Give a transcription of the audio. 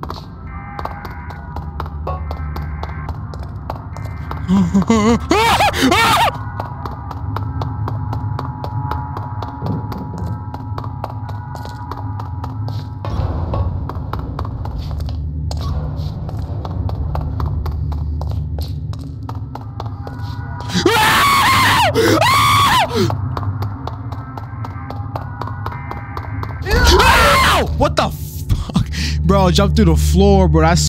What the fuck? Bro, I jumped through the floor, bro. That's